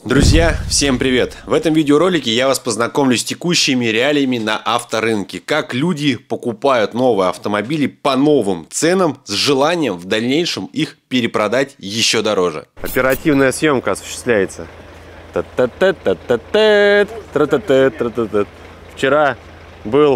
Друзья, всем привет! В этом видеоролике я вас познакомлю с текущими реалиями на авторынке. Как люди покупают новые автомобили по новым ценам с желанием в дальнейшем их перепродать еще дороже. Оперативная съемка осуществляется. Вчера был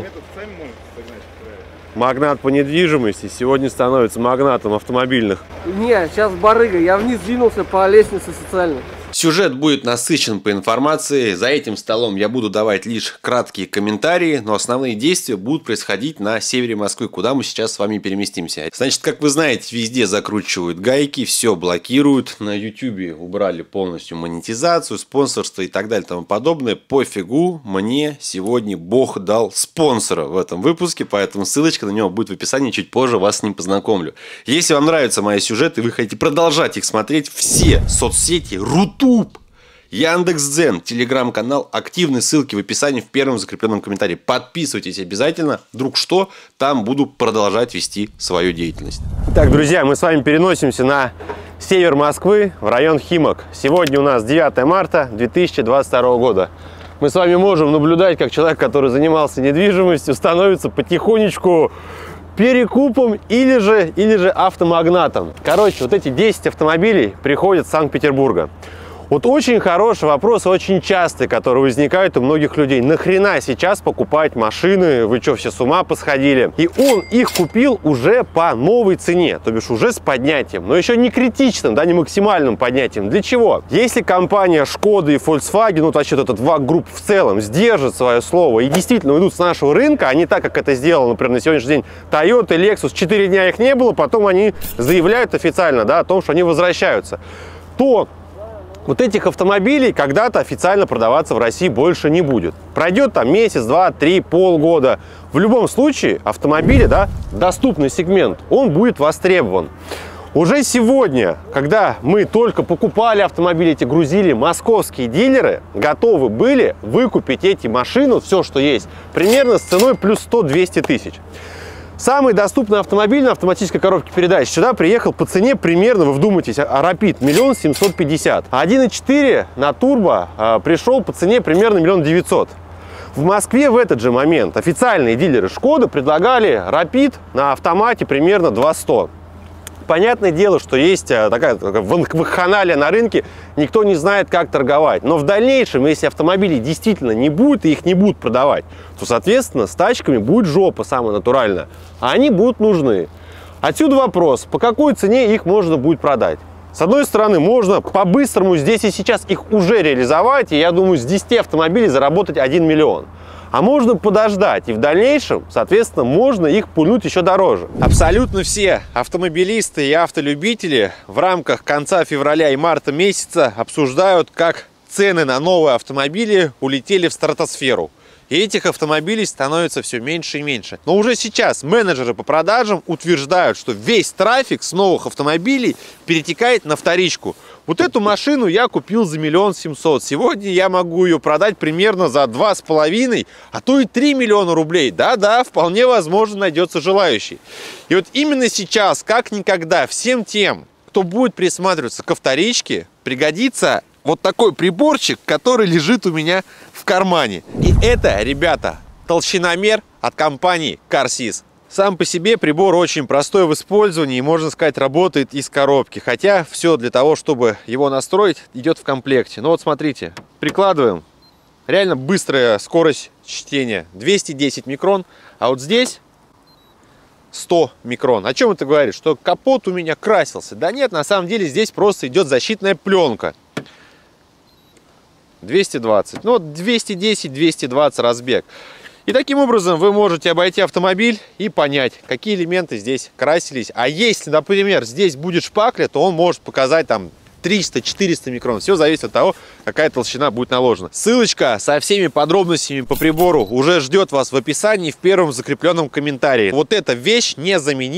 магнат по недвижимости, сегодня становится магнатом автомобильных. Не, сейчас барыга, я вниз двинулся по лестнице социальной. Сюжет будет насыщен по информации, за этим столом я буду давать лишь краткие комментарии, но основные действия будут происходить на севере Москвы, куда мы сейчас с вами переместимся. Значит, как вы знаете, везде закручивают гайки, все блокируют, на YouTube убрали полностью монетизацию, спонсорство и так далее и тому подобное. Пофигу, мне сегодня Бог дал спонсора в этом выпуске, поэтому ссылочка на него будет в описании, чуть позже вас с ним познакомлю. Если вам нравятся мои сюжеты и вы хотите продолжать их смотреть, все соцсети, Рутуб, Яндекс.Дзен, телеграм-канал, активные ссылки в описании в первом закрепленном комментарии. Подписывайтесь обязательно, вдруг что, там буду продолжать вести свою деятельность. Так, друзья, мы с вами переносимся на север Москвы, в район Химок. Сегодня у нас 9 марта 2022 года. Мы с вами можем наблюдать, как человек, который занимался недвижимостью, становится потихонечку перекупом или же автомагнатом. Короче, вот эти 10 автомобилей приходят с Санкт-Петербурга. Вот очень хороший вопрос, очень частый, который возникает у многих людей. Нахрена сейчас покупать машины? Вы что, все с ума посходили? И он их купил уже по новой цене, то бишь уже с поднятием, но еще не критичным, да, не максимальным поднятием. Для чего? Если компания Шкода и Volkswagen, ну, вообще этот ВАГ-групп в целом, сдержит свое слово и действительно уйдут с нашего рынка, а не так, как это сделал, например, на сегодняшний день Toyota и Lexus, 4 дня их не было, потом они заявляют официально, да, о том, что они возвращаются, то вот этих автомобилей когда-то официально продаваться в России больше не будет. Пройдет там месяц, два, три, полгода. В любом случае автомобили, да, доступный сегмент, он будет востребован. Уже сегодня, когда мы только покупали автомобили, эти грузили, московские дилеры готовы были выкупить эти машины, все, что есть, примерно с ценой плюс 100-200 тысяч. Самый доступный автомобиль на автоматической коробке передач сюда приехал по цене примерно, вы вдумайтесь, Rapid 1 750 000. 1.4 на турбо пришел по цене примерно 1 900 000. В Москве в этот же момент официальные дилеры Шкоды предлагали Rapid на автомате примерно 200. Понятное дело, что есть такая вакханалия на рынке, никто не знает, как торговать. Но в дальнейшем, если автомобилей действительно не будет и их не будут продавать, то, соответственно, с тачками будет жопа, самая натуральная. А они будут нужны. Отсюда вопрос, по какой цене их можно будет продать? С одной стороны, можно по-быстрому здесь и сейчас их уже реализовать, и я думаю, с 10 автомобилей заработать 1 миллион. А можно подождать, и в дальнейшем, соответственно, можно их пульнуть еще дороже. Абсолютно все автомобилисты и автолюбители в рамках конца февраля и марта месяца обсуждают, как цены на новые автомобили улетели в стратосферу. И этих автомобилей становится все меньше и меньше. Но уже сейчас менеджеры по продажам утверждают, что весь трафик с новых автомобилей перетекает на вторичку. Вот эту машину я купил за 1 700 000. Сегодня я могу ее продать примерно за 2,5, а то и 3 миллиона рублей. Да-да, вполне возможно, найдется желающий. И вот именно сейчас, как никогда, всем тем, кто будет присматриваться ко вторичке, пригодится вот такой приборчик, который лежит у меня в кармане. И это, ребята, толщиномер от компании Carsys. Сам по себе прибор очень простой в использовании и, можно сказать, работает из коробки. Хотя все для того, чтобы его настроить, идет в комплекте. Ну вот смотрите, прикладываем. Реально быстрая скорость чтения. 210 микрон. А вот здесь 100 микрон. О чем это говорит? Что капот у меня красился. Да нет, на самом деле здесь просто идет защитная пленка. 220. Ну, 210-220 разбег. И таким образом вы можете обойти автомобиль и понять, какие элементы здесь красились. А если, например, здесь будет шпакля, то он может показать там 300-400 микрон. Все зависит от того, какая толщина будет наложена. Ссылочка со всеми подробностями по прибору уже ждет вас в описании в первом закрепленном комментарии. Вот эта вещь незаменима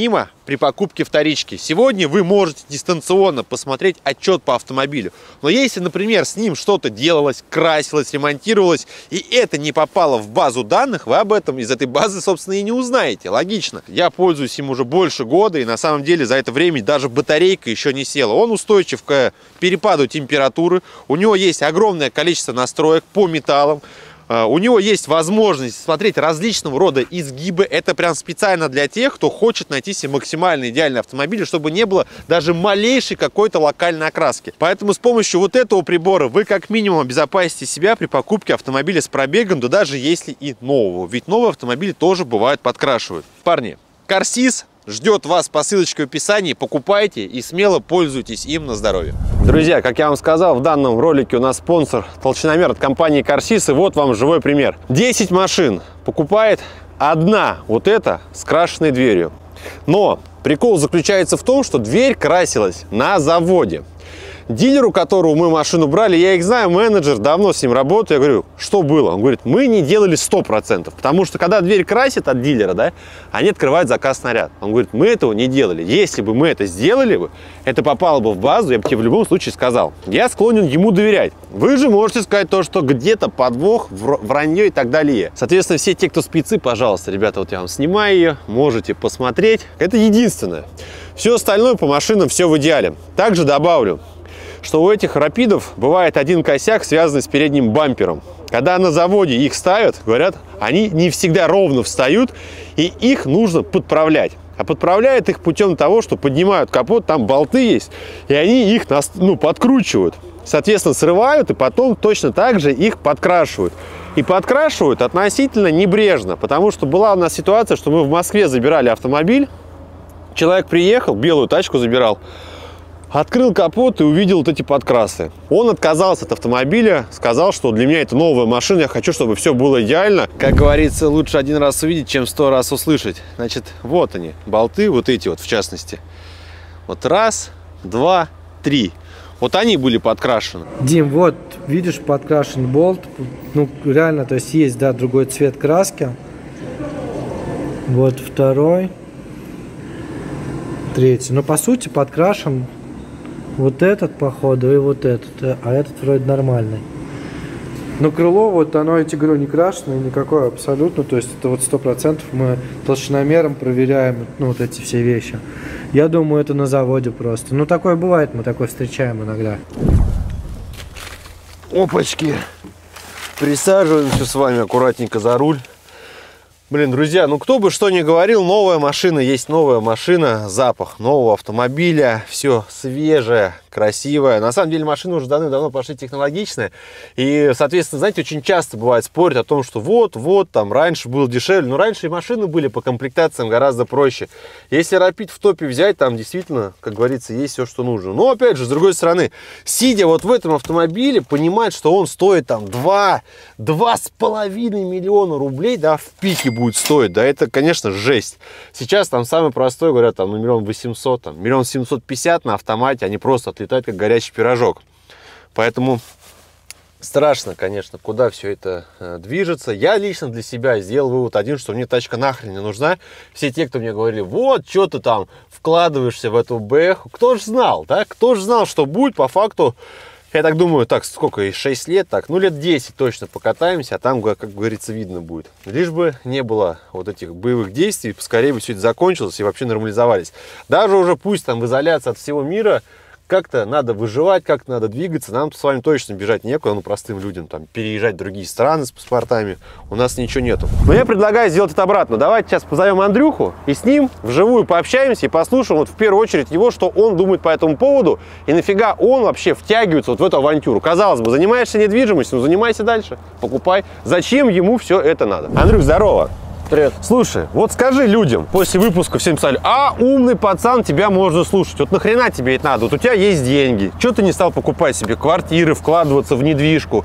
при покупке вторички. Сегодня вы можете дистанционно посмотреть отчет по автомобилю. Но если, например, с ним что-то делалось, красилось, ремонтировалось, и это не попало в базу данных, вы об этом из этой базы, собственно, и не узнаете. Логично. Я пользуюсь им уже больше года, и на самом деле за это время даже батарейка еще не села. Он устойчив к перепаду температуры, у него есть огромное количество настроек по металлам. У него есть возможность смотреть различного рода изгибы. Это прям специально для тех, кто хочет найти себе максимально идеальный автомобиль, чтобы не было даже малейшей какой-то локальной окраски. Поэтому с помощью вот этого прибора вы как минимум обезопасите себя при покупке автомобиля с пробегом, да даже если и нового. Ведь новые автомобили тоже бывают подкрашивают. Парни, Car-Sys ждет вас по ссылочке в описании. Покупайте и смело пользуйтесь им на здоровье. Друзья, как я вам сказал, в данном ролике у нас спонсор толщиномер от компании Car-Sys. И вот вам живой пример. 10 машин покупает одна вот эта с крашенной дверью. Но прикол заключается в том, что дверь красилась на заводе. Дилеру, которого мы машину брали, я их знаю, менеджер, давно с ним работаю, я говорю, что было? Он говорит, мы не делали 100%, потому что когда дверь красит от дилера, да, они открывают заказ снаряд. Он говорит, мы этого не делали. Если бы мы это сделали бы, это попало бы в базу, я бы тебе в любом случае сказал. Я склонен ему доверять. Вы же можете сказать то, что где-то подвох, вранье и так далее. Соответственно, все те, кто спецы, пожалуйста, ребята, вот я вам снимаю ее, можете посмотреть. Это единственное. Все остальное по машинам, все в идеале. Также добавлю, что у этих рапидов бывает один косяк, связанный с передним бампером. Когда на заводе их ставят, говорят, они не всегда ровно встают, и их нужно подправлять. А подправляют их путем того, что поднимают капот, там болты есть, и они их подкручивают. Соответственно, срывают, и потом точно так же их подкрашивают. И подкрашивают относительно небрежно, потому что была у нас ситуация, что мы в Москве забирали автомобиль, человек приехал, белую тачку забирал, открыл капот и увидел вот эти подкрасы. Он отказался от автомобиля, сказал, что для меня это новая машина, я хочу, чтобы все было идеально. Как говорится, лучше один раз увидеть, чем 100 раз услышать. Значит, вот они, болты, вот эти вот в частности. Вот раз, два, три. Вот они были подкрашены. Дим, вот, видишь, подкрашен болт. Ну, реально, то есть, да, другой цвет краски. Вот второй. Третий. Но, по сути, подкрашен вот этот, походу, и вот этот. А этот вроде нормальный. Но крыло, вот оно, я тебе говорю, не крашеное, никакое абсолютно. То есть, это вот 100% мы толщиномером проверяем, ну, вот эти все вещи. Я думаю, это на заводе просто. Ну, такое бывает, мы такое встречаем иногда. Опачки. Присаживаемся с вами аккуратненько за руль. Блин, друзья, ну кто бы что ни говорил, новая машина есть новая машина, запах нового автомобиля, все свежее, красивое. На самом деле машины уже давно пошли технологичные. И, соответственно, знаете, очень часто бывает спорят о том, что вот, там раньше было дешевле. Но раньше и машины были по комплектациям гораздо проще. Если Rapid в топе взять, там действительно, как говорится, есть все, что нужно. Но, опять же, с другой стороны, сидя вот в этом автомобиле, понимать, что он стоит там 2,5 миллиона рублей, да, в пике будет стоить, да, это, конечно, жесть. Сейчас там самый простой, говорят, там, ну, 1 800 000, там, 1 750 000 на автомате, они просто отлетают, как горячий пирожок. Поэтому страшно, конечно, куда все это движется. Я лично для себя сделал вывод один, что мне тачка нахрен не нужна. Все те, кто мне говорили, вот, что ты там вкладываешься в эту БЭХу, кто же знал, да, кто же знал, что будет, по факту. Я так думаю, так, сколько, 6 лет, так, ну, лет 10 точно покатаемся, а там, как говорится, видно будет. Лишь бы не было вот этих боевых действий, поскорее бы все это закончилось и вообще нормализовались. Даже уже пусть там в изоляции от всего мира, как-то надо выживать, как-то надо двигаться. Нам с вами точно бежать некуда, ну, простым людям, там, переезжать в другие страны с паспортами. У нас ничего нету. Но я предлагаю сделать это обратно. Давайте сейчас позовем Андрюху и с ним вживую пообщаемся и послушаем вот в первую очередь его, что он думает по этому поводу и нафига он вообще втягивается вот в эту авантюру. Казалось бы, занимаешься недвижимостью, ну, занимайся дальше, покупай. Зачем ему все это надо? Андрюх, здорово. Привет. Слушай, вот скажи людям, после выпуска всем писали, а умный пацан, тебя можно слушать. Вот нахрена тебе это надо? Вот у тебя есть деньги. Чего ты не стал покупать себе квартиры, вкладываться в недвижку?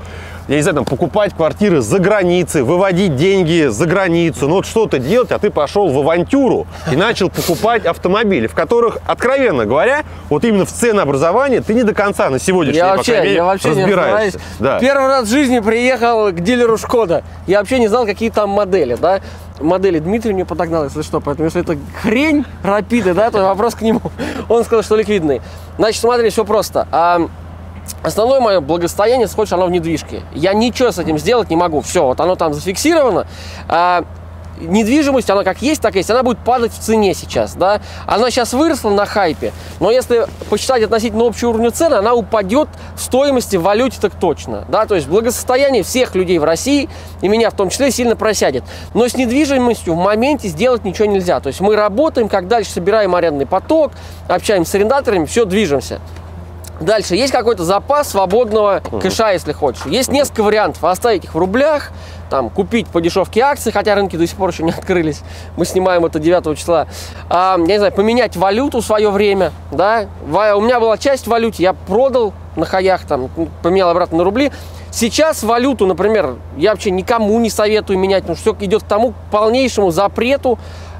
я не знаю, там, покупать квартиры за границей, выводить деньги за границу, ну вот что-то делать, а ты пошел в авантюру и начал покупать автомобили, в которых, откровенно говоря, вот именно в ценообразовании ты не до конца на сегодняшний день, по крайней мере, я вообще не разбираюсь. Да. Первый раз в жизни приехал к дилеру Шкода. Я вообще не знал, какие там модели, да. Модели Дмитрий мне подогнал, если что, поэтому если это хрень рапиды, да, то вопрос к нему. Он сказал, что ликвидный. Значит, смотри, все просто. Основное мое благосостояние сходится оно в недвижке. Я ничего с этим сделать не могу. Все, вот оно там зафиксировано. Недвижимость, она как есть, так и есть. Она будет падать в цене сейчас, да. Она сейчас выросла на хайпе, но если посчитать относительно общего уровня цены, она упадет в стоимости в валюте так точно, да. То есть благосостояние всех людей в России, и меня в том числе, сильно просядет. Но с недвижимостью в моменте сделать ничего нельзя. То есть мы работаем, как дальше собираем арендный поток, общаемся с арендаторами, все, движемся. Дальше, есть какой-то запас свободного кэша, если хочешь. Есть несколько вариантов. Оставить их в рублях, там, купить по дешевке акции, хотя рынки до сих пор еще не открылись. Мы снимаем это 9 числа. Я не знаю, поменять валюту в свое время. Да? У меня была часть в валюте, я продал на хаях, там, поменял обратно на рубли. Сейчас валюту, например, я вообще никому не советую менять, потому что все идет к тому полнейшему запрету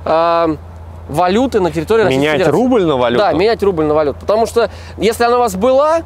валюты на территории Российской Федерации. Менять рубль на валюту? Да, менять рубль на валюту. Потому что если она у вас была,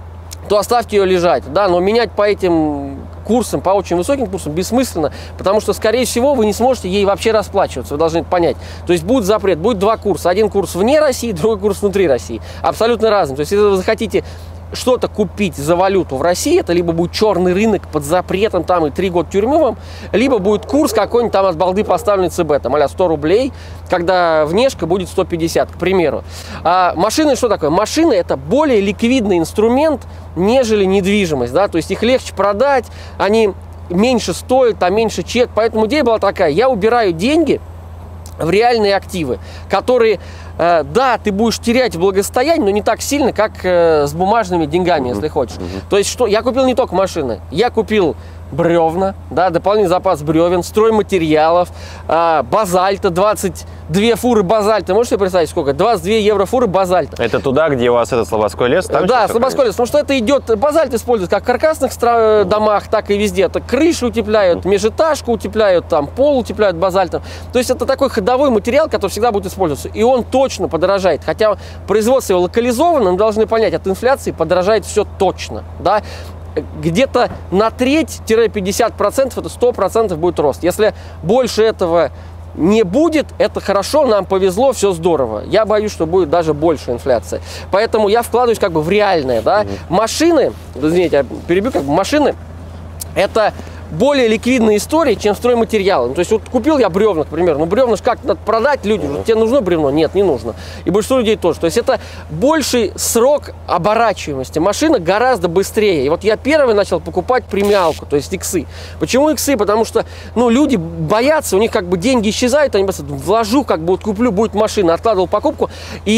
то оставьте ее лежать. Да, но менять по этим курсам, по очень высоким курсам бессмысленно, потому что, скорее всего, вы не сможете ей вообще расплачиваться. Вы должны это понять. То есть будет запрет, будет два курса. Один курс вне России, другой курс внутри России. Абсолютно разный. То есть если вы захотите что-то купить за валюту в России, это либо будет черный рынок под запретом там и 3 года тюрьмы вам, либо будет курс какой-нибудь там от балды поставленный ЦБ, там а-ля 100 рублей, когда внешка будет 150, к примеру. А машины что такое? Машины это более ликвидный инструмент, нежели недвижимость, да, то есть их легче продать, они меньше стоят, там меньше чек, поэтому идея была такая, я убираю деньги в реальные активы, которые, да, ты будешь терять благосостояние, но не так сильно, как с бумажными деньгами, если хочешь. То есть, что я купил не только машины, я купил бревна, да, дополнительный запас бревен, стройматериалов, базальта, 22 фуры базальта. Можете себе представить, сколько? 22 евро фуры базальта. Это туда, где у вас этот слободской лес? Там да, слободской лес, потому что это идет, базальт используют как в каркасных домах, так и везде. Это крыши утепляют, межэтажку утепляют, там пол утепляют базальтом. То есть это такой ходовой материал, который всегда будет использоваться. И он точно подорожает. Хотя производство его локализовано, мы должны понять, от инфляции подорожает все точно, да. Где-то на треть-50% это 100% будет рост. Если больше этого не будет, это хорошо, нам повезло, все здорово. Я боюсь, что будет даже больше инфляция. Поэтому я вкладываюсь как бы в реальное, да. Машины, извините, я перебью, как бы машины, это более ликвидная история, чем стройматериалы. То есть вот купил я бревна, к примеру, ну бревна как надо продать людям, тебе нужно бревно? Нет, не нужно. И большинство людей тоже. То есть это больший срок оборачиваемости. Машина гораздо быстрее. И вот я первый начал покупать премиалку, то есть иксы. Почему иксы? Потому что, ну, люди боятся, у них как бы деньги исчезают, они просто вложу, как бы вот куплю, будет машина, откладывал покупку,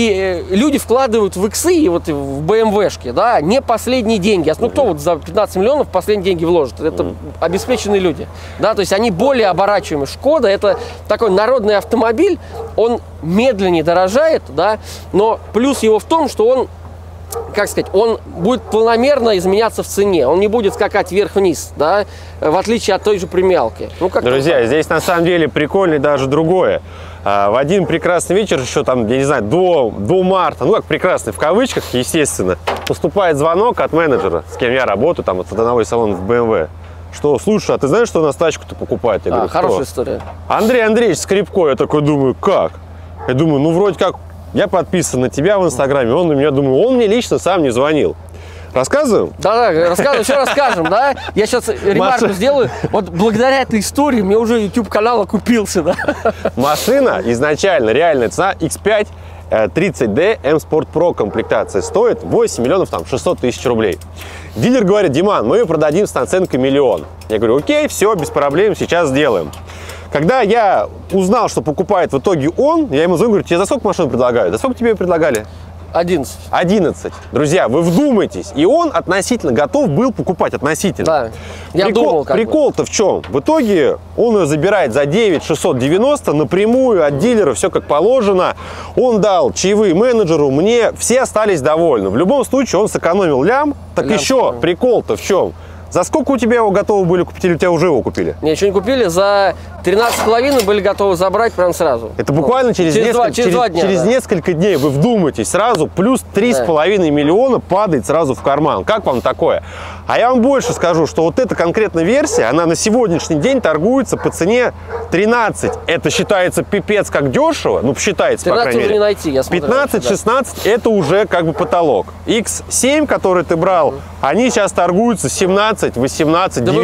и люди вкладывают в иксы и вот в БМВшки, да, не последние деньги. Ну, кто вот за 15 миллионов последние деньги вложит? Это обеспеченные люди, да, то есть они более оборачиваемые. Шкода это такой народный автомобиль, он медленнее дорожает, да, но плюс его в том, что он, как сказать, он будет планомерно изменяться в цене, он не будет скакать вверх-вниз, да, в отличие от той же премиалки. Ну, друзья, здесь на самом деле прикольно даже другое. В один прекрасный вечер, еще там, я не знаю, до марта, ну как прекрасный, в кавычках, естественно, поступает звонок от менеджера, с кем я работаю, там, от одного из салонов BMW. Что, слушай, а ты знаешь, что у нас тачку-то покупает? Я говорю, хорошая история. Андрей Андреевич Скрипко. Я такой думаю, как? Я думаю, ну вроде как, я подписан на тебя в Инстаграме, он на меня, думаю, он мне лично сам не звонил. Рассказываем? Да, рассказываем, все расскажем, да? Я сейчас ремарку сделаю. Вот благодаря этой истории мне уже YouTube-канал окупился, да? Машина изначально, реальная цена X5 30D M Sport Pro комплектация стоит 8 миллионов 600 тысяч рублей. Дилер говорит, Диман, мы ее продадим с наценкой 1 000 000. Я говорю, окей, все, без проблем, сейчас сделаем. Когда я узнал, что покупает в итоге он, я ему звоню, говорю, тебе за сколько машин предлагают? За сколько тебе ее предлагали? 11. 11. Друзья, вы вдумайтесь. И он относительно готов был покупать, относительно. Да, я думал, как прикол-то в чем? В итоге он ее забирает за 9 690 напрямую от дилера, все как положено. Он дал чаевые менеджеру, мне все остались довольны. В любом случае он сэкономил лям. Так еще прикол-то в чем? За сколько у тебя его готовы были купить, или у тебя уже его купили? Не, еще не купили, за 13,5 были готовы забрать прям сразу. Это буквально через несколько дней, вы вдумайтесь, сразу плюс 3,5 миллиона падает сразу в карман. Как вам такое? А я вам больше скажу, что вот эта конкретная версия, она на сегодняшний день торгуется по цене 13. Это считается пипец как дешево, ну посчитайте, по крайней мере. Не найти, я смотрю. 15-16 это уже как бы потолок. X7, который ты брал, они сейчас торгуются 17, 18, да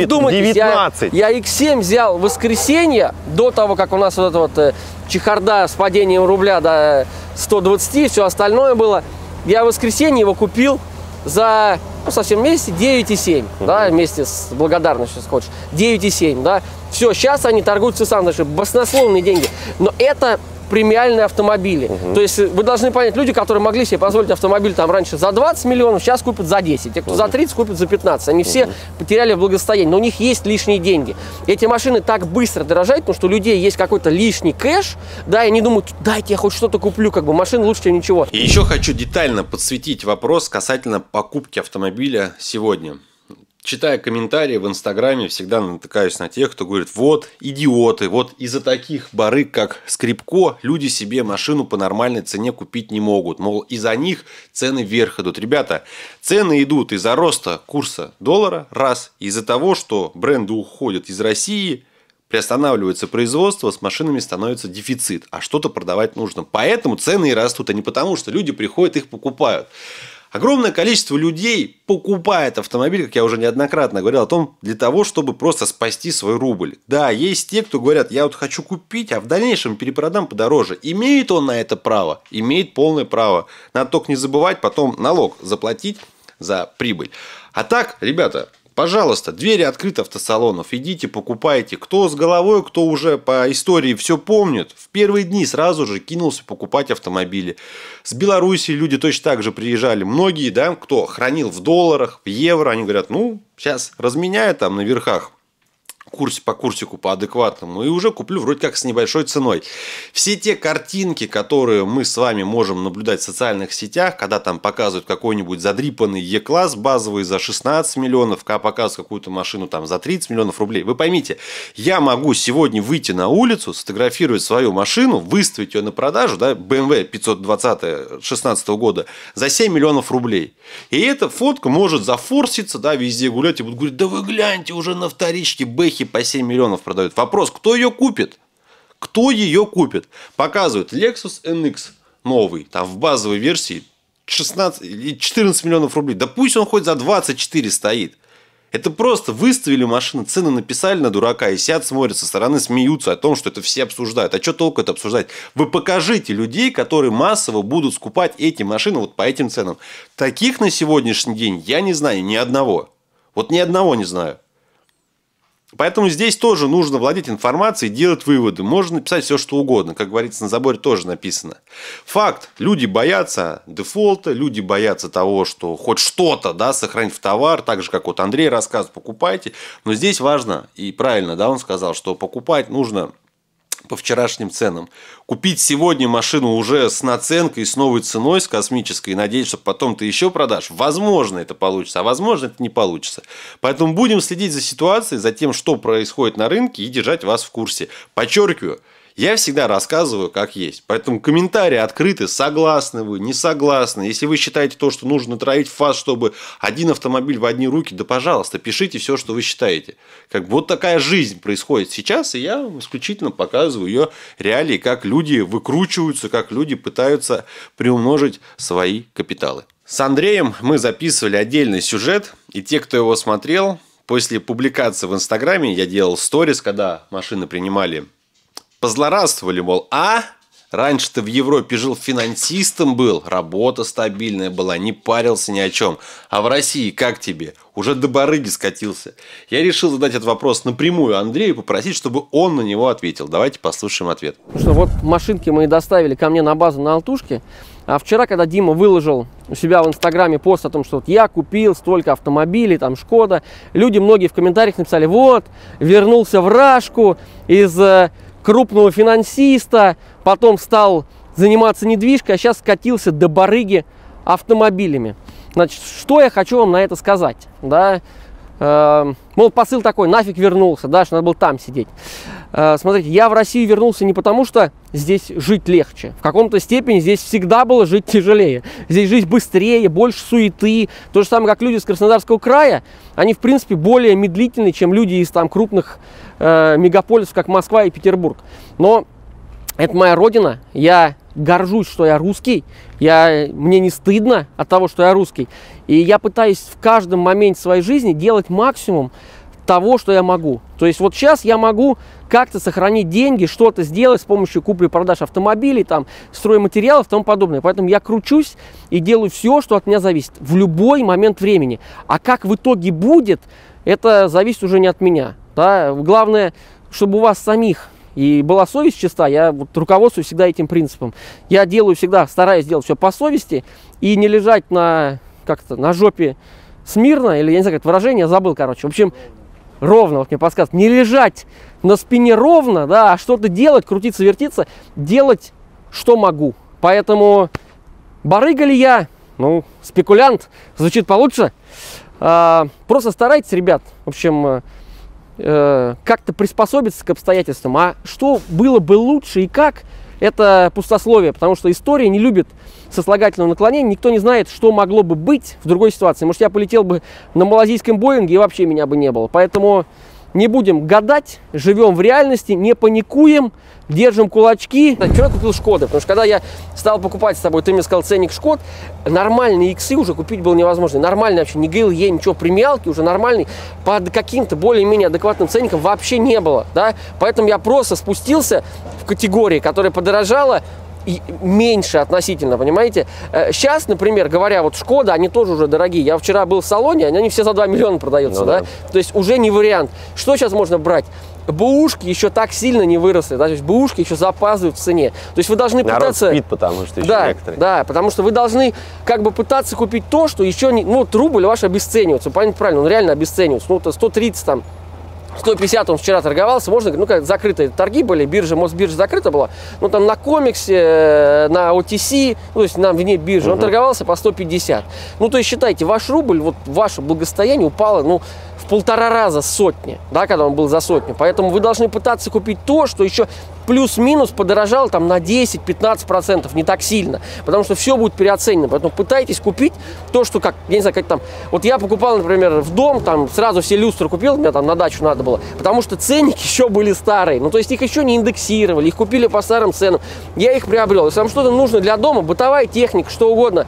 19. Я X7 взял в воскресенье, до того, как у нас вот эта вот чехарда с падением рубля до 120, все остальное было. Я в воскресенье его купил за, ну, совсем вместе 9,7, да, вместе с благодарностью, если хочешь, 9,7, да. Все, сейчас они торгуются сам, даже баснословные деньги. Но это премиальные автомобили. То есть вы должны понять, люди, которые могли себе позволить автомобиль там раньше за 20 миллионов, сейчас купят за 10. Те, кто за 30, купят за 15. Они все потеряли в благосостоянии, но у них есть лишние деньги. Эти машины так быстро дорожают, потому что у людей есть какой-то лишний кэш, да, и они думают, дайте я хоть что-то куплю, как бы машина лучше, чем ничего. И еще хочу детально подсветить вопрос касательно покупки автомобиля сегодня. Читая комментарии в Инстаграме, всегда натыкаюсь на тех, кто говорит, вот идиоты, вот из-за таких барыг, как Скрипко, люди себе машину по нормальной цене купить не могут. Мол, из-за них цены вверх идут. Ребята, цены идут из-за роста курса доллара, раз, из-за того, что бренды уходят из России, приостанавливается производство, с машинами становится дефицит, а что-то продавать нужно. Поэтому цены и растут, а не потому, что люди приходят, их покупают. Огромное количество людей покупает автомобиль, как я уже неоднократно говорил о том, для того, чтобы просто спасти свой рубль. Да, есть те, кто говорят, я вот хочу купить, а в дальнейшем перепродам подороже. Имеет он на это право? Имеет полное право. Надо только не забывать потом налог заплатить за прибыль. А так, ребята, пожалуйста, двери открыты автосалонов, идите, покупайте. Кто с головой, кто уже по истории все помнит, в первые дни сразу же кинулся покупать автомобили. С Беларуси люди точно так же приезжали. Многие, да, кто хранил в долларах, в евро, они говорят, ну, сейчас разменяю там на верхах. По курсику, по адекватному, и уже куплю вроде как с небольшой ценой. Все те картинки, которые мы с вами можем наблюдать в социальных сетях, когда там показывают какой-нибудь задрипанный Е-класс базовый за 16 миллионов, когда показывают какую-то машину там за 30 миллионов рублей. Вы поймите, я могу сегодня выйти на улицу, сфотографировать свою машину, выставить ее на продажу, да, BMW 520 16 года, за 7 миллионов рублей. И эта фотка может зафорситься, да, везде гулять, и будут говорить, да вы гляньте, уже на вторичке бэхи по 7 миллионов продают. Вопрос, кто ее купит? Кто ее купит? Показывают Lexus NX новый, там в базовой версии 16 или 14 миллионов рублей. Да пусть он хоть за 24 стоит. Это просто выставили машину, цены написали на дурака и сидят, смотрят со стороны, смеются о том, что это все обсуждают. А что толку это обсуждать? Вы покажите людей, которые массово будут скупать эти машины вот по этим ценам. Таких на сегодняшний день я не знаю ни одного. Вот ни одного не знаю. Поэтому здесь тоже нужно владеть информацией и делать выводы. Можно написать все, что угодно. Как говорится, на заборе тоже написано. Факт. Люди боятся дефолта, люди боятся того, что хоть что-то, да, сохранить в товар. Так же, как вот Андрей рассказывает, покупайте. Но здесь важно, и правильно, да, он сказал, что покупать нужно по вчерашним ценам. Купить сегодня машину уже с наценкой, с новой ценой, с космической, и надеяться, что потом ты еще продашь. Возможно, это получится, а возможно, это не получится. Поэтому будем следить за ситуацией, за тем, что происходит на рынке, и держать вас в курсе. Подчеркиваю, я всегда рассказываю, как есть. Поэтому комментарии открыты, согласны вы, не согласны. Если вы считаете то, что нужно травить фаз, чтобы один автомобиль в одни руки, да пожалуйста, пишите все, что вы считаете. Как бы вот такая жизнь происходит сейчас, и я вам исключительно показываю ее реалии, как люди выкручиваются, как люди пытаются приумножить свои капиталы. С Андреем мы записывали отдельный сюжет, и те, кто его смотрел, после публикации в Инстаграме, я делал сторис, когда машины принимали, позлорадствовали, мол, раньше ты в Европе жил, финансистом был, работа стабильная была, не парился ни о чем. А в России как тебе? Уже до барыги скатился. Я решил задать этот вопрос напрямую Андрею и попросить, чтобы он на него ответил. Давайте послушаем ответ. Что вот машинки мы доставили ко мне на базу на Алтушке. А вчера, когда Дима выложил у себя в Инстаграме пост о том, что вот я купил столько автомобилей, там Шкода, люди многие в комментариях написали, вот, вернулся в Рашку из крупного финансиста, потом стал заниматься недвижкой, а сейчас скатился до барыги автомобилями. Значит, что я хочу вам на это сказать? Да? Мол, посыл такой, нафиг вернулся, да, что надо было там сидеть. Смотрите, я в Россию вернулся не потому, что здесь жить легче. В каком-то степени здесь всегда было жить тяжелее. Здесь жизнь быстрее, больше суеты. То же самое, как люди из Краснодарского края. Они, в принципе, более медлительны, чем люди из там крупных мегаполисов, как Москва и Петербург. Но это моя родина. Я горжусь, что я русский. Мне не стыдно от того, что я русский. И я пытаюсь в каждом моменте своей жизни делать максимум того, что я могу. То есть вот сейчас я могу как-то сохранить деньги, что-то сделать с помощью купли-продаж автомобилей, там, стройматериалов и тому подобное. Поэтому я кручусь и делаю все, что от меня зависит в любой момент времени. А как в итоге будет, это зависит уже не от меня. Да? Главное, чтобы у вас самих и была совесть чиста. Я вот руководствуюсь всегда этим принципом. Я делаю всегда, стараюсь делать все по совести и не лежать на жопе смирно, или я не знаю, как выражение, я забыл, короче. В общем, ровно, вот мне подсказывают, не лежать на спине ровно, да, а что-то делать, крутиться, вертиться, делать, что могу. Поэтому барыга ли я? Ну, спекулянт, звучит получше. Просто старайтесь, ребят, в общем, как-то приспособиться к обстоятельствам. А что было бы лучше и как, это пустословие, потому что история не любит сослагательного наклонения. Никто не знает, что могло бы быть в другой ситуации. Может, я полетел бы на малазийском Боинге и вообще меня бы не было. Поэтому не будем гадать, живем в реальности, не паникуем, держим кулачки. Вчера купил Шкоды, потому что когда я стал покупать с тобой, ты мне сказал ценник Шкод, нормальные иксы уже купить было невозможно. Нормальный вообще, не ГЛЕ, ничего, премиалки уже нормальный, под каким-то более-менее адекватным ценником вообще не было. Да? Поэтому я просто спустился в категории, которая подорожала, и меньше относительно, понимаете? Сейчас, например, говоря, вот Шкода, они тоже уже дорогие. Я вчера был в салоне, они все за 2 миллиона продаются, ну, да? То есть уже не вариант. Что сейчас можно брать? БУшки еще так сильно не выросли, да? То есть БУшки еще запаздывают в цене. То есть вы должны пытаться... Народ спит, потому что еще да, некоторые. Да, потому что вы должны как бы пытаться купить то, что еще не... Ну, рубль ваш обесценивается, правильно, он реально обесценивается. Ну, 130 там... 150 он вчера торговался, можно, ну как закрытые торги были, биржа, Мосбиржа закрыта была, ну там на Комиксе, на OTC, ну, то есть на вне биржи, он торговался по 150. Ну то есть считайте, ваш рубль, вот ваше благосостояние упало, ну, в 1,5 раза с сотни, да, когда он был за сотню. Поэтому вы должны пытаться купить то, что еще плюс-минус подорожало там на 10-15%, не так сильно, потому что все будет переоценено. Поэтому пытайтесь купить то, что, как, я не знаю, как там, вот я покупал, например, в дом, там сразу все люстры купил, мне там на дачу надо было, потому что ценники еще были старые, ну то есть их еще не индексировали, их купили по старым ценам, я их приобрел. Если вам что-то нужно для дома, бытовая техника, что угодно,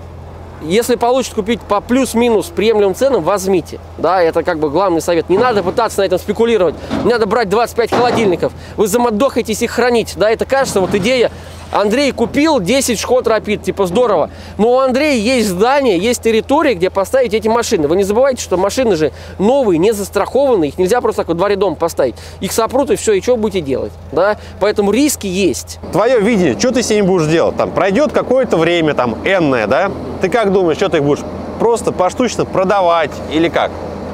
если получится купить по плюс-минус приемлемым ценам, возьмите. Да, это как бы главный совет. Не надо пытаться на этом спекулировать. Не надо брать 25 холодильников. Вы замадохаетесь их хранить. Да, это кажется, вот идея. Андрей купил 10 Шкод Рапид, типа здорово. Но у Андрея есть здание, есть территория, где поставить эти машины. Вы не забывайте, что машины же новые, не застрахованные. Их нельзя просто так во дворе дома поставить. Их сопрут и все, и что будете делать? Да? Поэтому риски есть. Твое видение, что ты с ними будешь делать? Там пройдет какое-то время, там, энное, да? Ты как думаешь, что ты их будешь просто поштучно продавать или как?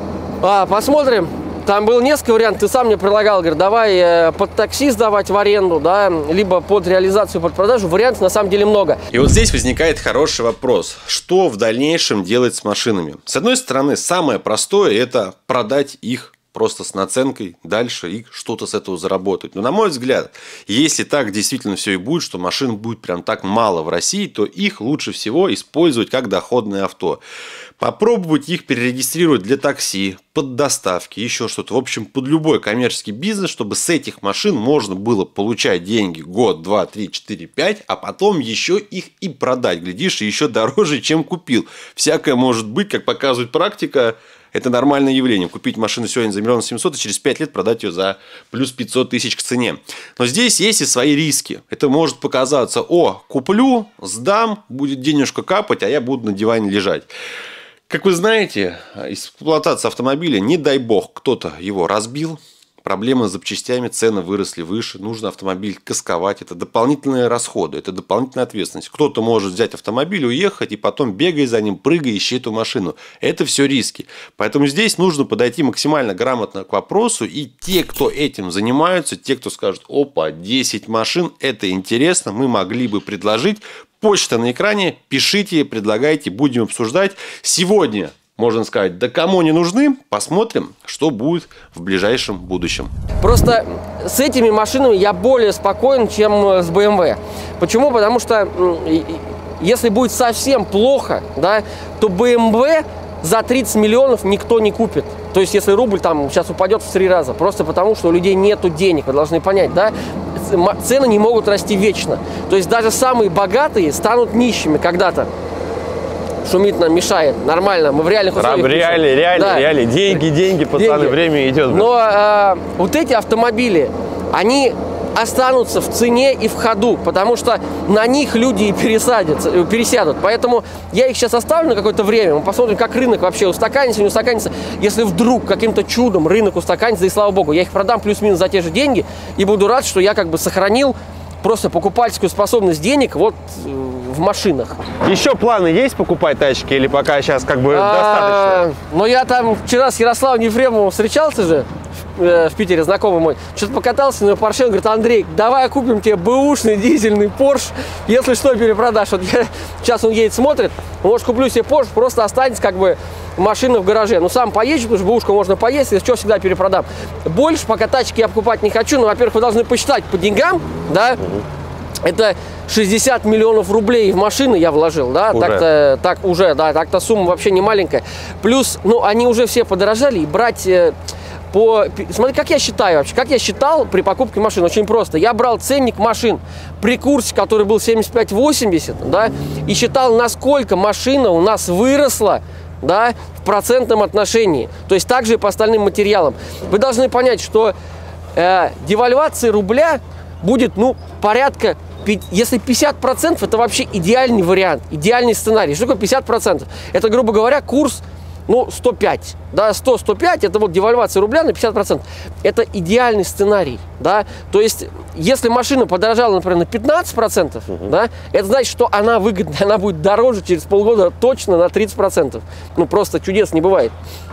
Посмотрим. Там было несколько вариантов, ты сам мне предлагал, говорит, давай под такси сдавать в аренду, да, либо под реализацию, под продажу. Вариантов на самом деле много. И вот здесь возникает хороший вопрос. Что в дальнейшем делать с машинами? С одной стороны, самое простое – это продать их просто с наценкой дальше и что-то с этого заработать. Но на мой взгляд, если так действительно все и будет, что машин будет прям так мало в России, то их лучше всего использовать как доходное авто. Попробовать их перерегистрировать для такси, под доставки, еще что-то. В общем, под любой коммерческий бизнес, чтобы с этих машин можно было получать деньги год, 2, 3, 4, 5, а потом еще их и продать. Глядишь, еще дороже, чем купил. Всякое может быть, как показывает практика. Это нормальное явление. Купить машину сегодня за 1 700 000 и через 5 лет продать ее за плюс 500 000 к цене. Но здесь есть и свои риски. Это может показаться, куплю, сдам, будет денежка капать, а я буду на диване лежать. Как вы знаете, эксплуатация автомобиля, не дай бог, кто-то его разбил. Проблемы с запчастями, цены выросли выше, нужно автомобиль касковать. Это дополнительные расходы, это дополнительная ответственность. Кто-то может взять автомобиль, уехать и потом бегай за ним, прыгай, ищи эту машину. Это все риски. Поэтому здесь нужно подойти максимально грамотно к вопросу. И те, кто этим занимаются, те, кто скажут, 10 машин, это интересно, мы могли бы предложить. Почта на экране, пишите, предлагайте, будем обсуждать. Сегодня можно сказать, да кому не нужны, посмотрим, что будет в ближайшем будущем. Просто с этими машинами я более спокоен, чем с BMW. Почему? Потому что если будет совсем плохо, да, то BMW за 30 миллионов никто не купит. То есть, если рубль там сейчас упадет в 3 раза, просто потому, что у людей нету денег, вы должны понять, да, цены не могут расти вечно. То есть, даже самые богатые станут нищими когда-то. Шумит нам, мешает. Нормально, мы в реальных условиях. Реально. Деньги, пацаны, время идет. Но вот эти автомобили, они останутся в цене и в ходу, потому что на них люди и пересядут. Поэтому я их сейчас оставлю на какое-то время. Мы посмотрим, как рынок вообще устаканится, не устаканится. Если вдруг каким-то чудом рынок устаканится, и слава богу, я их продам плюс-минус за те же деньги и буду рад, что я как бы сохранил просто покупательскую способность денег вот в машинах. Еще планы есть покупать тачки или пока сейчас как бы достаточно? Но я там вчера с Ярославом Ефремовым встречался же в Питере, знакомый мой. Что-то покатался на Porsche, он говорит: Андрей, давай купим тебе бэушный дизельный Porsche, если что, перепродашь. Вот сейчас он едет, смотрит, может, куплю себе Porsche, просто останется как бы машина в гараже. Ну, сам поезжу, потому что бэушку можно поесть, если что, всегда перепродам. Больше пока тачки я покупать не хочу, но, во-первых, вы должны посчитать по деньгам, да, это 60 миллионов рублей в машины я вложил, да, так-то сумма вообще не маленькая. Плюс, ну, они уже все подорожали, и брать смотри, как я считаю вообще, как я считал при покупке машин, очень просто. Я брал ценник машин при курсе, который был 75-80, да, и считал, насколько машина у нас выросла, да, в процентном отношении. То есть также и по остальным материалам. Вы должны понять, что девальвация рубля будет, ну, порядка, если 50%, это вообще идеальный вариант, идеальный сценарий. Что такое 50%? Это, грубо говоря, курс, ну, 105, да, 100-105, это вот девальвация рубля на 50%. Это идеальный сценарий, да. То есть, если машина подорожала, например, на 15%, да, это значит, что она выгодна, она будет дороже через полгода точно на 30%. Ну, просто чудес не бывает.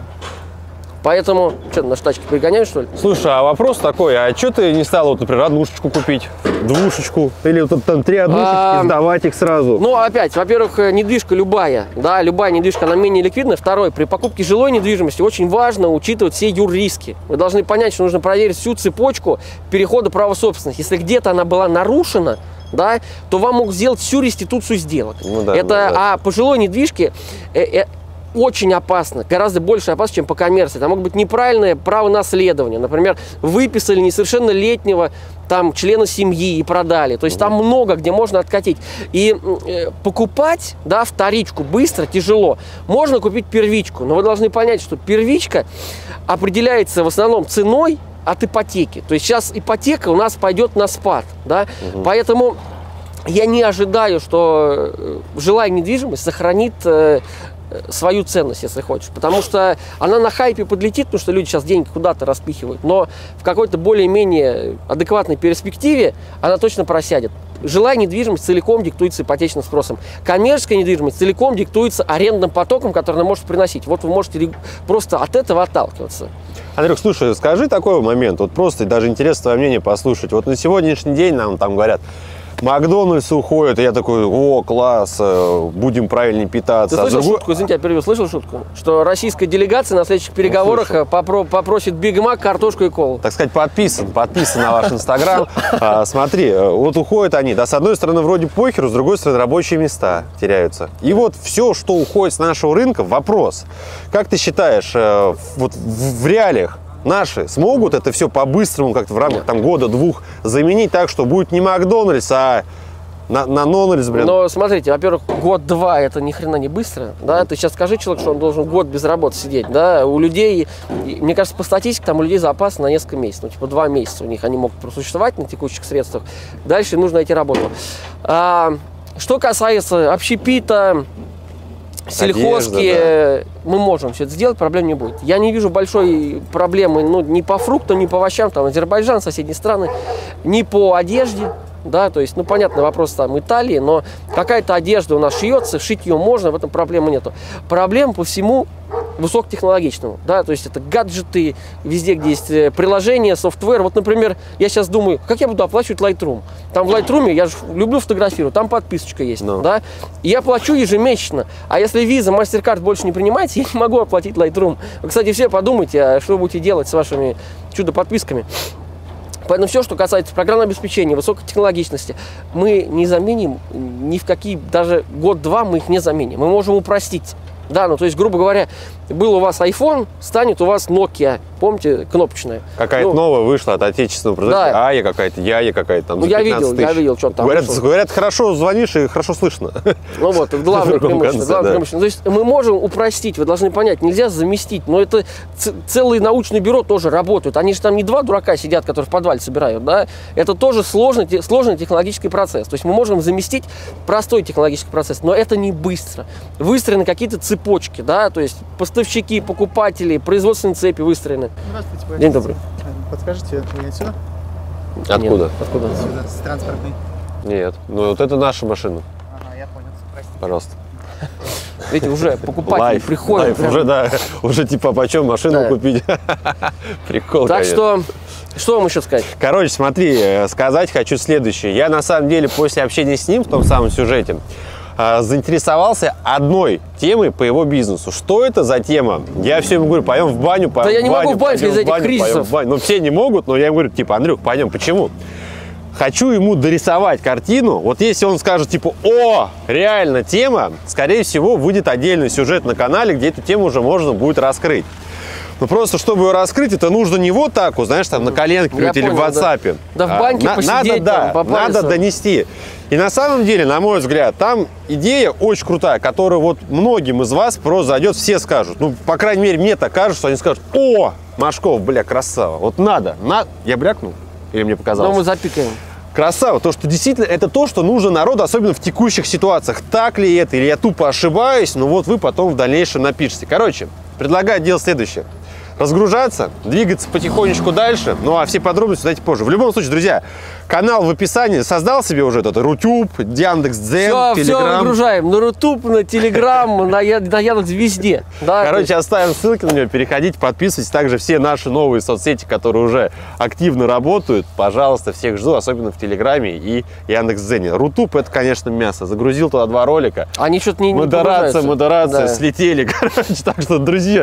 Поэтому, что, наши тачки пригоняют, что ли? Слушай, а вопрос такой, а что ты не стал, вот, например, однушечку купить, двушечку, или вот там 3 однушечки, сдавать их сразу? Ну, опять, во-первых, недвижка любая, да, любая недвижка, она менее ликвидна. Второй, при покупке жилой недвижимости очень важно учитывать все юрриски. Вы должны понять, что нужно проверить всю цепочку перехода права собственности. Если где-то она была нарушена, да, то вам могут сделать всю реституцию сделок. Ну, да, А по жилой недвижке очень опасно, гораздо больше опасно, чем по коммерции. Там могут быть неправильное право наследования. Например, выписали несовершеннолетнего там члена семьи и продали. То есть там много где можно откатить. И покупать, да, вторичку быстро, тяжело. Можно купить первичку, но вы должны понять, что первичка определяется в основном ценой от ипотеки. То есть сейчас ипотека у нас пойдет на спад, да? Поэтому я не ожидаю, что жилая недвижимость сохранит свою ценность, если хочешь. Потому что она на хайпе подлетит, потому что люди сейчас деньги куда-то распихивают. Но в какой-то более-менее адекватной перспективе она точно просядет. Жилая недвижимость целиком диктуется ипотечным спросом. Коммерческая недвижимость целиком диктуется арендным потоком, который она может приносить. Вот вы можете просто от этого отталкиваться. Андрюх, слушай, скажи такой момент. Вот просто даже интересно твое мнение послушать. Вот на сегодняшний день нам там говорят, Макдональдс уходит, и я такой: о, класс, будем правильнее питаться. Ты слышал шутку, извините, я перевел, слышал шутку? Что российская делегация на следующих переговорах попросит Биг Мак, картошку и колу. Так сказать, подписан на ваш Инстаграм. Смотри, вот уходят они, да, с одной стороны вроде похеру, с другой стороны рабочие места теряются. И вот все, что уходит с нашего рынка, вопрос. Как ты считаешь, вот в реалиях наши смогут это все по-быстрому как-то в рамках там года-двух заменить так, что будет не Макдональдс, а на Нональдс, блин? Но смотрите, во-первых, год-два это ни хрена не быстро, да, ты сейчас скажи человеку, что он должен год без работы сидеть, да, у людей, мне кажется, по статистике, там у людей запас на несколько месяцев, ну, типа 2 месяца у них, они могут просуществовать на текущих средствах, дальше нужно найти работу. Что касается общепита, сельхозки, мы можем все это сделать, проблем не будет. Я не вижу большой проблемы, ну, ни по фруктам, ни по овощам, там, Азербайджан, соседние страны, ни по одежде, да, то есть, ну, понятно, вопрос там Италии, но какая-то одежда у нас шьется, шить ее можно, в этом проблемы нету. Проблема по всему высокотехнологичному, да, то есть это гаджеты, везде, где есть приложения, софтвер. Вот, например, я сейчас думаю, как я буду оплачивать Lightroom? Там в Lightroom, я же люблю фотографировать, там подписочка есть, да, и я плачу ежемесячно. А если Visa, MasterCard больше не принимаете, я не могу оплатить Lightroom. Вы, кстати, все подумайте, а что вы будете делать с вашими чудо-подписками. Поэтому все, что касается программного обеспечения, высокой технологичности, мы не заменим ни в какие, даже год-два мы их не заменим. Мы можем упростить. Да, ну то есть, грубо говоря, был у вас iPhone, станет у вас Nokia, помните, кнопочная. Какая-то новая вышла от отечественного производителя, да. Ая какая-то, Яя какая-то там. Ну я видел, что там. Говорят, хорошо звонишь и хорошо слышно. Ну вот, главное преимущество. То есть мы можем упростить, вы должны понять, нельзя заместить, но это целые научные бюро тоже работают. Они же там не два дурака сидят, которые в подвале собирают, да. Это тоже сложный технологический процесс. То есть мы можем заместить простой технологический процесс, но это не быстро. Выстроены какие-то цепочки, да, то есть поставщики, покупатели, производственные цепи выстроены. Здравствуйте, День добрый. Подскажите, вы отсюда? Откуда? Нет, откуда? Отсюда, с транспортной. Нет, ну вот это наша машина, Ага, я понял, простите. пожалуйста. Видите, уже покупатели приходят. Уже, да, уже типа почем машину купить. Прикол, Так конечно. что вам еще сказать? Короче, смотри, сказать хочу следующее. Я на самом деле после общения с ним в том самом сюжете заинтересовался одной темой по его бизнесу. Что это за тема? Я все ему говорю, пойдем в баню, Да я не могу в баню из этих кризисов. Ну, все не могут, но я ему говорю, типа, Андрюх, пойдем. Почему? Хочу ему дорисовать картину. Вот если он скажет, типа, о, реально тема, скорее всего, выйдет отдельный сюжет на канале, где эту тему уже можно будет раскрыть. Ну, просто, чтобы ее раскрыть, это нужно не вот так, вот, знаешь, там, на коленке или в WhatsApp. Да в баньке посидеть, надо донести. И на самом деле, на мой взгляд, там идея очень крутая, которая вот многим из вас просто зайдет, все скажут. Ну, по крайней мере, мне так кажется, что они скажут, о, Машков, бля, красава. Вот надо. Я брякнул? Или мне показалось? Но мы запикаем. Красава. То, что действительно, это то, что нужно народу, особенно в текущих ситуациях. Так ли это, или я тупо ошибаюсь, но вот вы потом в дальнейшем напишите. Короче, предлагаю делать следующее. Разгружаться, двигаться потихонечку дальше. Ну, а все подробности узнаете позже. В любом случае, друзья, канал в описании. Создал себе уже этот Рутюб, Яндекс.Дзен, Телеграм. Все выгружаем. На Рутюб, на Телеграм, на Яндекс, везде. Да, короче, оставим ссылки на него. Переходите, подписывайтесь. Также все наши новые соцсети, которые уже активно работают. Пожалуйста, всех жду, особенно в Телеграме и Яндекс.Дзене. Рутюб — это, конечно, мясо. Загрузил туда 2 ролика. Они что-то не Модерация, да. слетели. Короче, так что, друзья,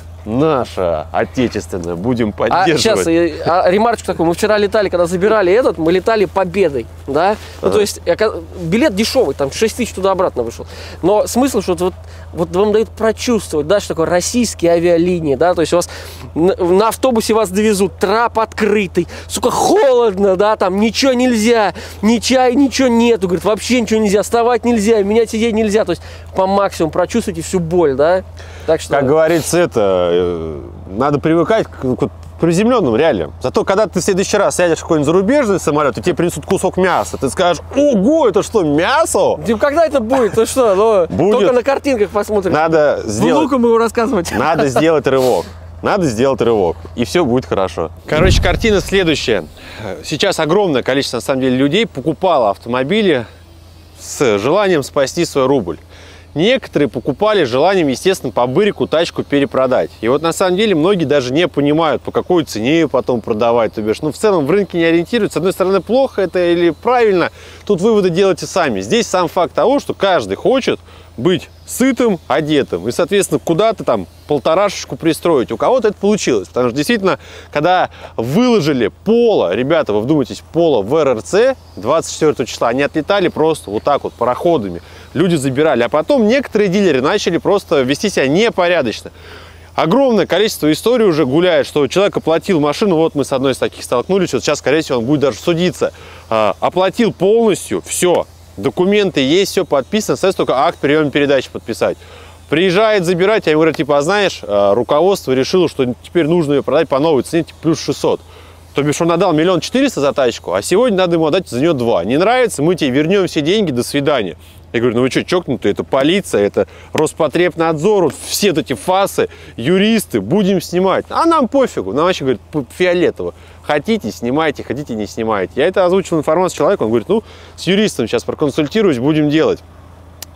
наша отечественная, будем поддерживать. Сейчас, ремарочку такую, мы вчера летали, когда забирали мы летали Победой, да, ну, то есть, билет дешевый, там 6 тысяч туда-обратно вышел, но смысл, что вот вам дают прочувствовать, да, что такое российские авиалинии, да, то есть у вас на автобусе вас довезут, трап открытый, сука, холодно, да, там ничего нельзя, ни чая, ничего нету, говорит, вообще ничего нельзя, вставать нельзя, менять сидеть нельзя, то есть по максимуму прочувствуйте всю боль, да, так что... Как говорится, надо привыкать к приземленным реалиям. Зато, когда ты в следующий раз сядешь в какой-нибудь зарубежный самолет, и тебе принесут кусок мяса, ты скажешь, ого, это что, мясо? Когда это будет? Ты что? Ну, будет. Только на картинках посмотрим. Надо сделать... Внукам его рассказывать. Надо сделать рывок. Надо сделать рывок, и все будет хорошо. Короче, картина следующая. Сейчас огромное количество, на самом деле, людей покупало автомобили с желанием спасти свой рубль. Некоторые покупали с желанием, естественно, по бырику тачку перепродать. И вот на самом деле многие даже не понимают, по какой цене ее потом продавать. То бишь, ну, в целом в рынке не ориентируются. С одной стороны, плохо это или правильно, тут выводы делайте сами. Здесь сам факт того, что каждый хочет быть сытым, одетым. И, соответственно, куда-то там полторашечку пристроить. У кого-то это получилось. Потому что действительно, когда выложили Поло, ребята, вы вдумайтесь, Поло в РРЦ 24 числа, они отлетали просто вот так вот пароходами. Люди забирали. А потом некоторые дилеры начали просто вести себя непорядочно. Огромное количество историй уже гуляет, что человек оплатил машину, вот мы с одной из таких столкнулись, вот сейчас, скорее всего, он будет даже судиться. Оплатил полностью, все, документы есть, все подписано, остается только акт приема передачи подписать. Приезжает забирать, я ему говорю, типа, а знаешь, руководство решило, что теперь нужно ее продать по новой цене, типа, плюс 600. То бишь он отдал 1 400 000 за тачку, а сегодня надо ему отдать за нее 2. Не нравится, мы тебе вернем все деньги, до свидания. Я говорю, ну вы что, чокнутые, это полиция, это Роспотребнадзор, вот все эти фасы, юристы, будем снимать. А нам пофигу, нам вообще, говорит, фиолетово. Хотите, снимайте, хотите, не снимайте. Я это озвучил информацию человеку, он говорит, ну, с юристом сейчас проконсультируюсь, будем делать.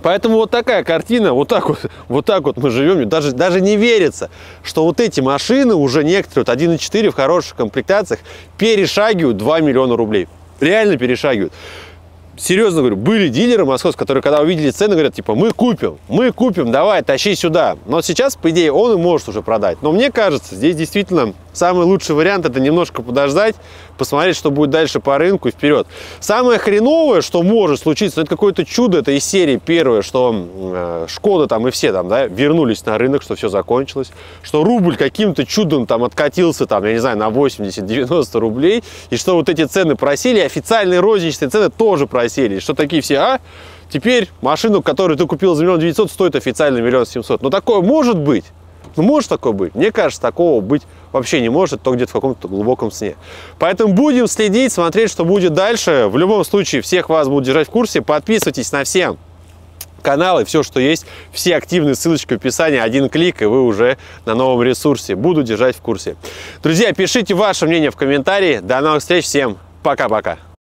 Поэтому вот такая картина, вот так вот мы живем. Даже не верится, что вот эти машины уже некоторые, вот 1.4 в хороших комплектациях, перешагивают 2 миллиона рублей. Реально перешагивают. Серьезно говорю, были дилеры московские, которые, когда увидели цены, говорят, типа, мы купим, давай, тащи сюда. Но сейчас, по идее, он и может уже продать. Но мне кажется, здесь действительно самый лучший вариант — это немножко подождать, посмотреть, что будет дальше по рынку и вперед. Самое хреновое, что может случиться, это какое-то чудо, это из серии первое, что Шкода там и все там, да, вернулись на рынок, что все закончилось, что рубль каким-то чудом там откатился, там, я не знаю, на 80-90 рублей, и что вот эти цены просели, официальные розничные цены тоже просели, что такие все, теперь машину, которую ты купил за 1 900 000, стоит официально 1 700 000. Но такое может быть. Ну, может такое быть. Мне кажется, такого быть вообще не может, то где-то в каком-то глубоком сне. Поэтому будем следить, смотреть, что будет дальше. В любом случае, всех вас буду держать в курсе. Подписывайтесь на все каналы, все, что есть, все активные ссылочки в описании, один клик, и вы уже на новом ресурсе. Буду держать в курсе. Друзья, пишите ваше мнение в комментарии. До новых встреч, всем пока-пока.